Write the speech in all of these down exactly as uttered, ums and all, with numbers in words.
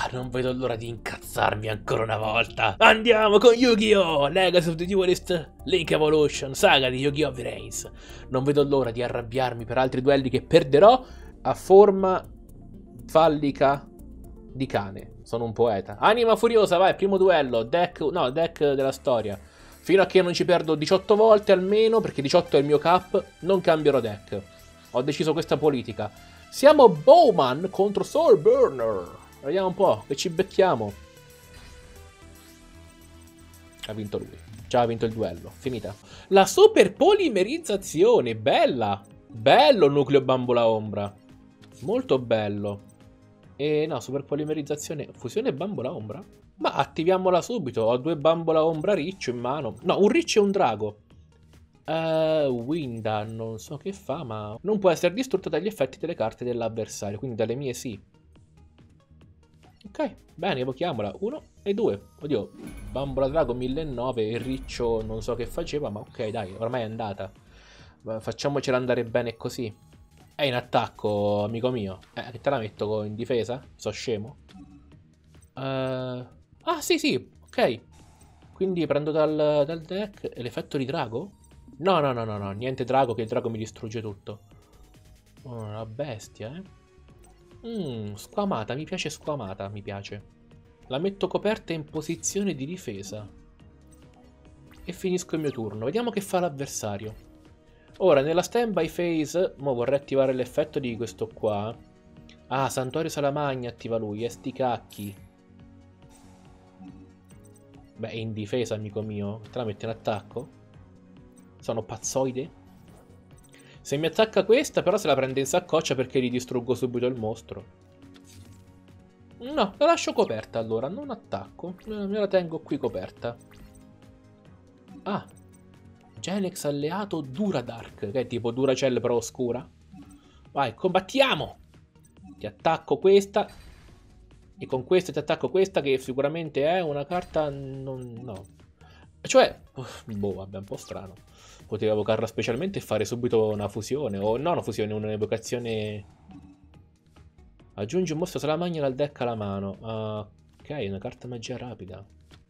Ah, non vedo l'ora di incazzarmi ancora una volta. Andiamo con Yu-Gi-Oh! Legacy of the Duelist, Link Evolution, saga di Yu-Gi-Oh! V-Rains. Non vedo l'ora di arrabbiarmi per altri duelli che perderò a forma fallica di cane. Sono un poeta. Anima furiosa, vai, primo duello. Deck, no, deck della storia. Fino a che non ci perdo diciotto volte almeno, perché diciotto è il mio cap, non cambierò deck. Ho deciso questa politica. Siamo Bowman contro Soul Burner. Vediamo un po', che ci becchiamo. Ha vinto lui. Già ha vinto il duello. Finita. La super polimerizzazione. Bella. Bello il nucleo bambola ombra. Molto bello. E no, super polimerizzazione. Fusione bambola ombra? Ma attiviamola subito. Ho due bambola ombra riccio in mano. No, un riccio e un drago. Uh, Winda, non so che fa, ma non può essere distrutta dagli effetti delle carte dell'avversario. Quindi dalle mie sì. Ok, bene, evochiamola. Uno e due. Oddio, bambola drago mille e nove. Il riccio non so che faceva, ma ok, dai, ormai è andata. Facciamocela andare bene così. È in attacco, amico mio. Eh, che te la metto in difesa? So scemo. Uh... Ah, sì, sì, ok. Quindi prendo dal, dal deck l'effetto di drago? No, no, no, no, no, niente drago, che il drago mi distrugge tutto. Oh, una bestia, eh. Mmm, squamata, mi piace squamata, mi piace. La metto coperta in posizione di difesa. E finisco il mio turno. Vediamo che fa l'avversario. Ora, nella standby phase, mo vorrei attivare l'effetto di questo qua. Ah, Santuario Salamagna attiva lui, e sti cacchi. Beh, in difesa, amico mio. Te la metto in attacco? Sono pazzoide? Se mi attacca questa, però se la prende in saccoccia perché gli distruggo subito il mostro. No, la lascio coperta allora, non attacco. Me la tengo qui coperta. Ah, Genex alleato Duradark, che è tipo Duracell però oscura. Vai, combattiamo! Ti attacco questa. E con questa ti attacco questa, che sicuramente è una carta... Non, no. Cioè, boh, vabbè, un po' strano. Potevo evocarla specialmente e fare subito una fusione. O no, una fusione, un'evocazione. Aggiungi un mostro salamagna dal deck alla mano. Uh, ok, una carta magia rapida.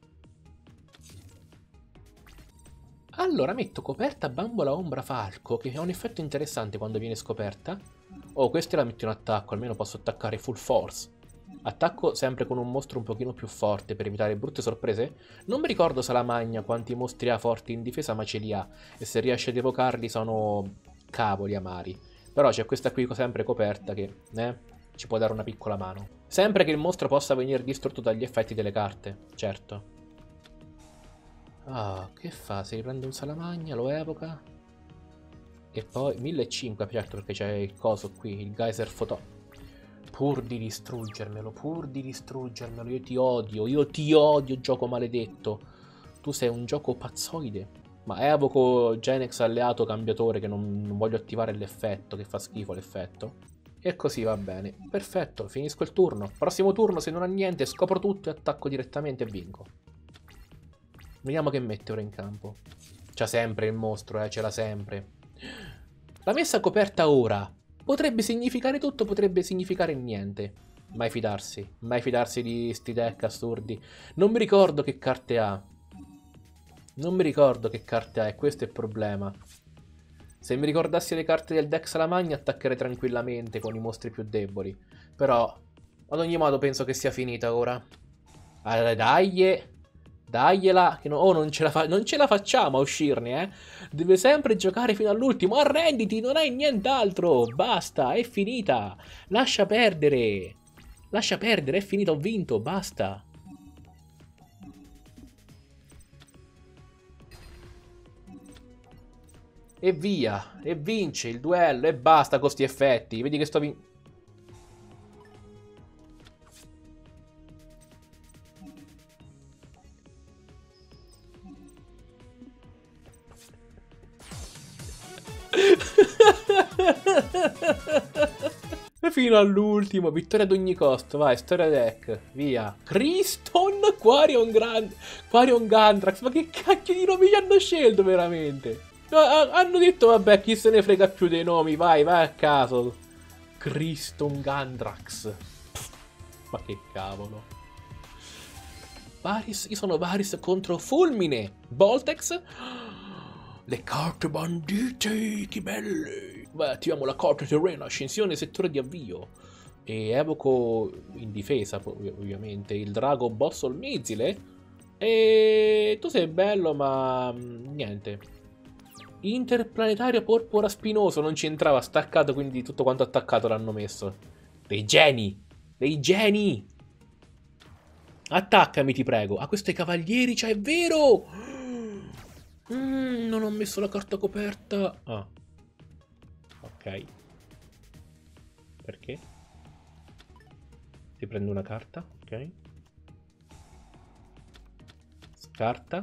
Allora, metto coperta bambola ombra falco, che ha un effetto interessante quando viene scoperta. Oh, questa la metto in attacco, almeno posso attaccare full force. Attacco sempre con un mostro un pochino più forte per evitare brutte sorprese. Non mi ricordo Salamagna quanti mostri ha forti in difesa, ma ce li ha. E se riesce ad evocarli sono cavoli amari. Però c'è questa qui sempre coperta che eh, ci può dare una piccola mano. Sempre che il mostro possa venire distrutto dagli effetti delle carte, certo. Ah, che fa? Si riprende un Salamagna, lo evoca. E poi millecinquecento, certo, perché c'è il coso qui, il geyser fotò. Pur di distruggermelo, pur di distruggermelo, io ti odio, io ti odio, gioco maledetto. Tu sei un gioco pazzoide. Ma evoco Genex alleato cambiatore, che non, non voglio attivare l'effetto, che fa schifo l'effetto. E così va bene. Perfetto, finisco il turno. Prossimo turno, se non ha niente, scopro tutto e attacco direttamente e vinco. Vediamo che mette ora in campo. C'ha sempre il mostro, eh, ce l'ha sempre. La messa coperta ora. Potrebbe significare tutto, potrebbe significare niente. Mai fidarsi. Mai fidarsi di sti deck assurdi. Non mi ricordo che carte ha. Non mi ricordo che carte ha e questo è il problema. Se mi ricordassi le carte del deck Salamagna attaccherei tranquillamente con i mostri più deboli. Però, ad ogni modo penso che sia finita ora. Allora, dai. Dagliela, che no, oh, non ce, la fa non ce la facciamo a uscirne, eh. Deve sempre giocare fino all'ultimo. Arrenditi, non hai nient'altro. Basta, è finita. Lascia perdere. Lascia perdere, è finita, ho vinto, basta. E via, e vince il duello, e basta con sti effetti. Vedi che sto vincendo. Fino all'ultimo, vittoria ad ogni costo, vai, storia deck, via. Criston Quarion Grand Quarion Gandrax, ma che cacchio di nomi ci hanno scelto veramente? Hanno detto vabbè, chi se ne frega più dei nomi, vai, vai a caso. Criston Gandrax. Ma che cavolo. Varys, io sono Varys contro Fulmine. Voltex. Le carte bandite, che belle. Beh, attiviamo la carta terrena, ascensione, settore di avvio. E evoco in difesa, ovviamente, il drago Bossol Mizile. E tu sei bello, ma niente. Interplanetario porpora spinoso, non ci entrava, staccato, quindi tutto quanto attaccato l'hanno messo. Dei geni! Dei geni! Attaccami, ti prego. Ah, questo è cavalieri, cioè è vero! Mm, non ho messo la carta coperta. Ah. Ok. Perché? Ti prendo una carta, ok. Scarta.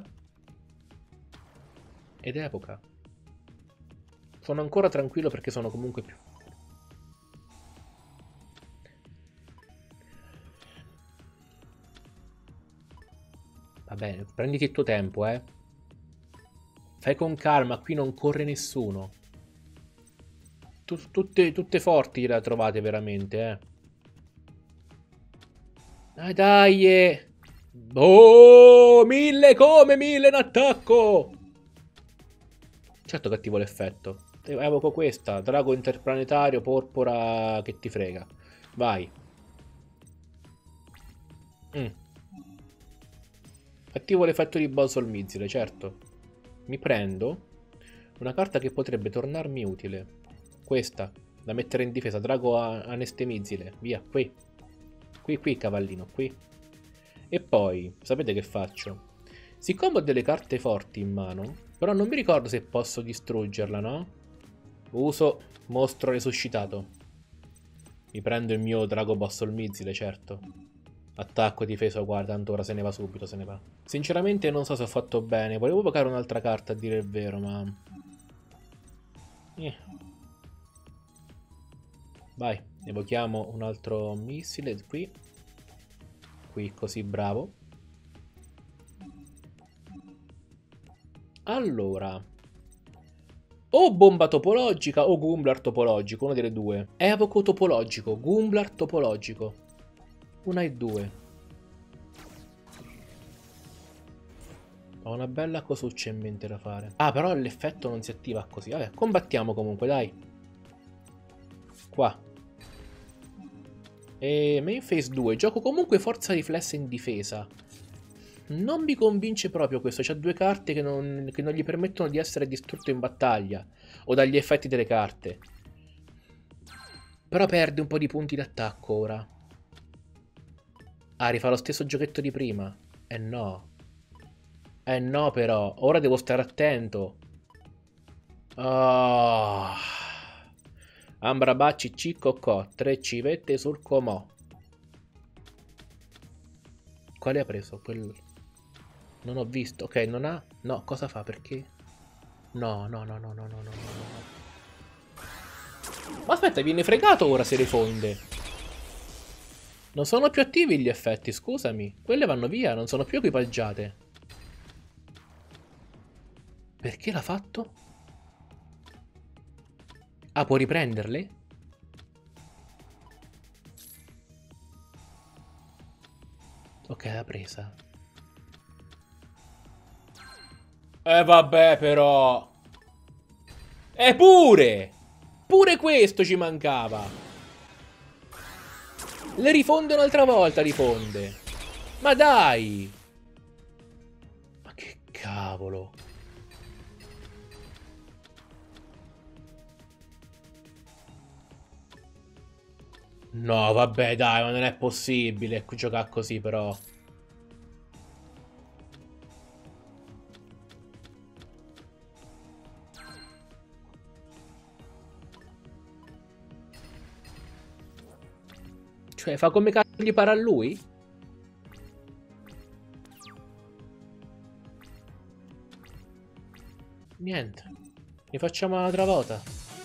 Ed epoca. Sono ancora tranquillo perché sono comunque più... Va bene, prenditi il tuo tempo, eh. Fai con calma, qui non corre nessuno. Tut tutte, tutte forti le trovate veramente, eh. Dai, dai! Eh. Oh, mille come mille in attacco! Certo cattivo l'effetto. Evoco questa, drago interplanetario, porpora che ti frega. Vai. Mm. Attivo l'effetto di Bossol Mizile, certo. Mi prendo una carta che potrebbe tornarmi utile. Questa, da mettere in difesa, drago anestemizile. Via, qui. Qui, qui, cavallino, qui. E poi, sapete che faccio? Siccome ho delle carte forti in mano, però non mi ricordo se posso distruggerla, no? Uso mostro resuscitato. Mi prendo il mio drago Bossol Mizile, certo. Attacco, difesa, guarda, tanto ora se ne va subito, se ne va. Sinceramente non so se ho fatto bene. Volevo evocare un'altra carta, a dire il vero, ma... Eh. Vai, evochiamo un altro missile qui. Qui, così, bravo. Allora... O bomba topologica o Gumblar topologico, una delle due. Evoco topologico, Gumblar topologico. Una e due. Ho una bella cosuccia in mente da fare. Ah, però l'effetto non si attiva così. Vabbè, combattiamo comunque, dai. Qua. E main phase due. Gioco comunque forza riflessa in difesa. Non mi convince proprio questo. C'ha due carte che non, che non gli permettono di essere distrutto in battaglia. O dagli effetti delle carte. Però perde un po' di punti d'attacco ora. Ah, rifà lo stesso giochetto di prima. Eh no. Eh no però. Ora devo stare attento. Oh. Ambrabacci ciccocò. Tre civette sul comò. Quale ha preso? Quel... Non ho visto. Ok, non ha... No, cosa fa? Perché? No, no, no, no, no, no, no, no. Ma aspetta, viene fregato ora se rifonde. Non sono più attivi gli effetti, scusami. Quelle vanno via, non sono più equipaggiate. Perché l'ha fatto? Ah, può riprenderle? Ok, l'ha presa. Eh vabbè però. Eppure! Pure questo ci mancava. Le rifonde un'altra volta, rifonde. Ma dai! Ma che cavolo. No, vabbè, dai, ma non è possibile giocare così, però. Cioè, fa come cazzo gli pare a lui? Niente. Ne facciamo un'altra volta.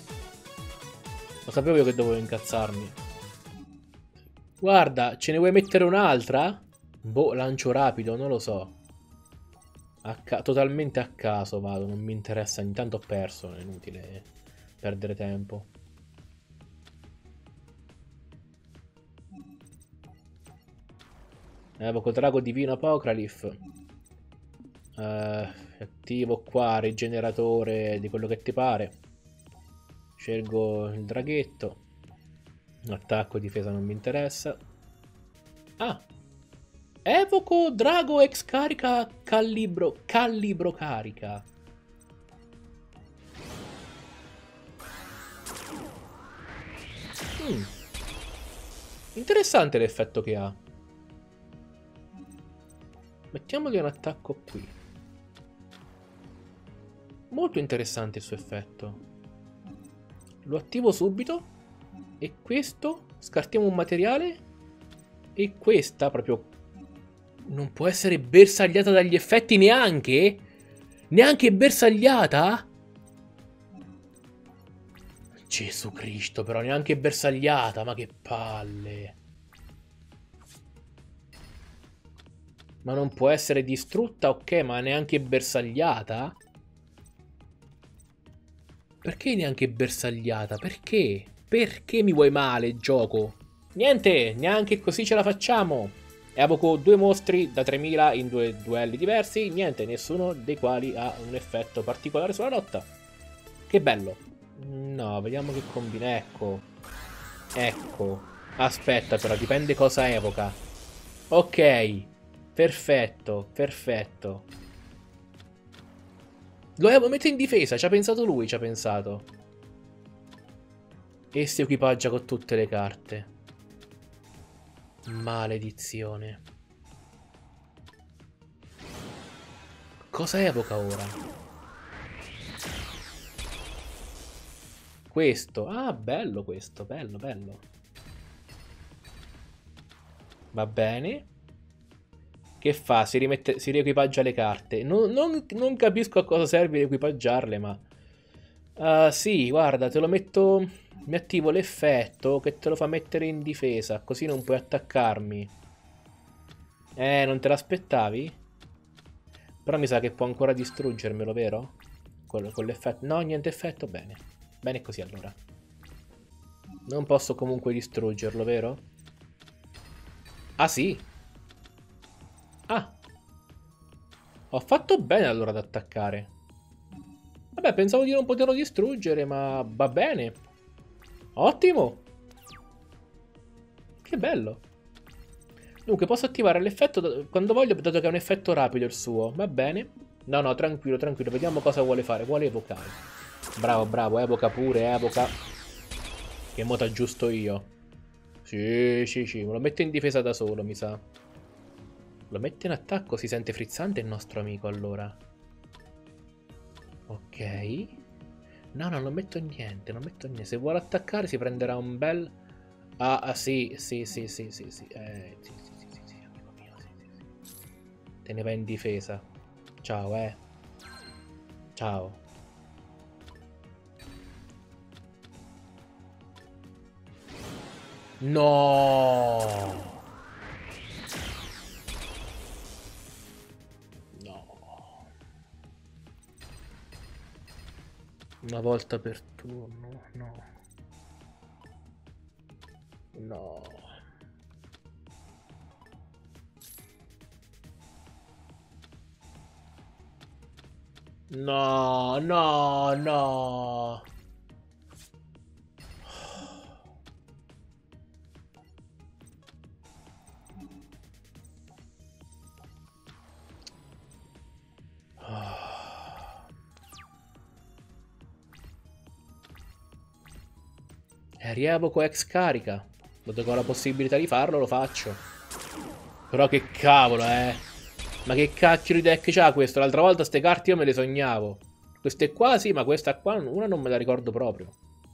Lo sapevo io che dovevo incazzarmi. Guarda, ce ne vuoi mettere un'altra? Boh, lancio rapido, non lo so. A totalmente a caso vado, non mi interessa. Intanto ho perso, è inutile perdere tempo. Evoco Drago Divino Apocryph. Uh, attivo qua, rigeneratore di quello che ti pare. Scelgo il draghetto. Attacco, difesa non mi interessa. Ah! Evoco Drago ex carica calibro. Calibro carica. Mm. Interessante l'effetto che ha. Mettiamogli un attacco qui. Molto interessante il suo effetto. Lo attivo subito. E questo, scartiamo un materiale. E questa proprio non può essere bersagliata dagli effetti neanche? Neanche bersagliata? Gesù Cristo, però neanche bersagliata, ma che palle. Ma non può essere distrutta, ok, ma neanche bersagliata? Perché neanche bersagliata? Perché? Perché mi vuoi male, gioco? Niente, neanche così ce la facciamo. Evoco due mostri da tremila in due duelli diversi. Niente, nessuno dei quali ha un effetto particolare sulla lotta. Che bello. No, vediamo che combina. Ecco. Ecco. Aspetta però, dipende cosa evoca. Ok. Perfetto, perfetto. Lo metto in difesa, ci ha pensato lui, ci ha pensato. E si equipaggia con tutte le carte. Maledizione. Cosa evoca ora? Questo. Ah, bello questo, bello, bello. Va bene. Che fa? Si, rimette, si riequipaggia le carte. Non, non, non capisco a cosa serve riequipaggiarle, ma... Uh, sì, guarda, te lo metto... Mi attivo l'effetto che te lo fa mettere in difesa, così non puoi attaccarmi. Eh, non te l'aspettavi? Però mi sa che può ancora distruggermelo, vero? Con, con l'effetto... No, niente effetto, bene. Bene così allora. Non posso comunque distruggerlo, vero? Ah, sì? Ah. Ho fatto bene allora ad attaccare. Vabbè, pensavo di non poterlo distruggere, ma va bene. Ottimo. Che bello. Dunque, posso attivare l'effetto quando voglio, dato che è un effetto rapido il suo. Va bene. No, no, tranquillo, tranquillo. Vediamo cosa vuole fare. Vuole evocare. Bravo, bravo. Evoca pure, evoca. Che mo t'aggiusto io. Sì, sì, sì. Me lo metto in difesa da solo, mi sa. Lo mette in attacco, si sente frizzante il nostro amico, allora. Ok. No, no, non metto niente, non metto niente. Se vuole attaccare si prenderà un bel... Ah, ah sì, sì, sì, sì, sì, sì. Eh, sì, sì, sì, sì, sì, amico mio, sì, sì, sì. Te ne vai in difesa. Ciao, eh. Ciao. No! Una volta per turno, no. No. No, no, no. Eh, rievoco ex carica. Dato che ho la possibilità di farlo, lo faccio. Però che cavolo, eh. Ma che cacchio di deck c'ha questo? L'altra volta ste carte io me le sognavo. Queste qua sì, ma questa qua una non me la ricordo proprio.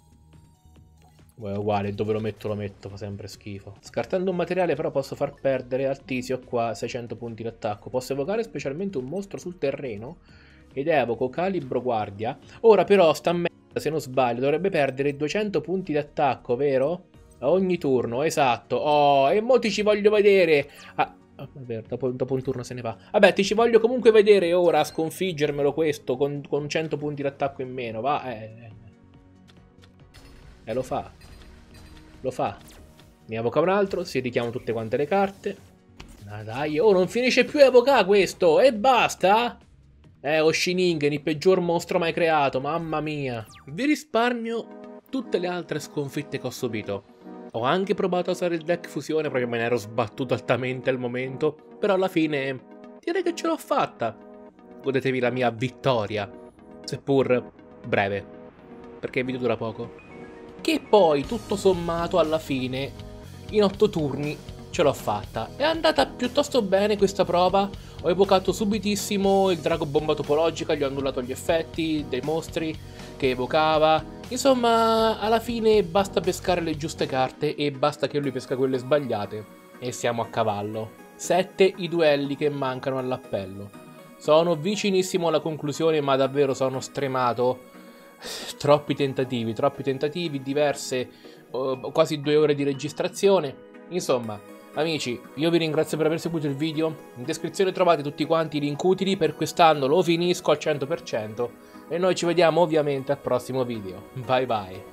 È uguale, dove lo metto lo metto, fa sempre schifo. Scartando un materiale però posso far perdere al tizio qua seicento punti d'attacco. Posso evocare specialmente un mostro sul terreno ed evoco Calibro Guardia. Ora però sta merda, se non sbaglio, dovrebbe perdere duecento punti d'attacco, vero? A ogni turno, esatto. Oh, e mo ti ci voglio vedere. Ah, oh, è vero, dopo, dopo un turno se ne va. Vabbè, ti ci voglio comunque vedere ora a sconfiggermelo questo con, con cento punti d'attacco in meno, va? Eh, eh, lo fa. Lo fa. Ne evoca un altro, si richiamano tutte quante le carte. Ah, dai, oh, non finisce più Evoca questo, e basta? Eh, Oshiningen, il peggior mostro mai creato, mamma mia. Vi risparmio tutte le altre sconfitte che ho subito. Ho anche provato a usare il deck fusione perché me ne ero sbattuto altamente al momento, però alla fine direi che ce l'ho fatta. Godetevi la mia vittoria, seppur breve, perché il video dura poco. Che poi, tutto sommato, alla fine, in otto turni, ce l'ho fatta. È andata piuttosto bene questa prova. Ho evocato subitissimo il drago bomba topologica, gli ho annullato gli effetti dei mostri che evocava. Insomma, alla fine basta pescare le giuste carte e basta che lui pesca quelle sbagliate. E siamo a cavallo. Sette i duelli che mancano all'appello. Sono vicinissimo alla conclusione, ma davvero sono stremato. Troppi tentativi, troppi tentativi, diverse, uh, quasi due ore di registrazione. Insomma, amici, io vi ringrazio per aver seguito il video. In descrizione trovate tutti quanti i link utili, per quest'anno lo finisco al cento per cento. E noi ci vediamo ovviamente al prossimo video. Bye bye.